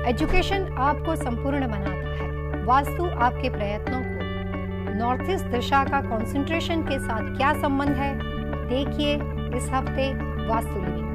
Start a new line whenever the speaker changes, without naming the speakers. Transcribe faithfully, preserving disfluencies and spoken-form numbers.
Education आपको संपूर्ण बनाता है। वास्तु आपके प्रयत्नों को नॉर्थ ईस्ट दिशा का कंसंट्रेशन के साथ क्या संबंध है, देखिए इस हफ्ते वास्तु लिविंग।